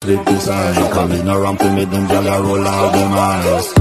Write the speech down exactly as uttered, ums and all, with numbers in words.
with this eye. Coming around to me, them gyal a roll out them eyes.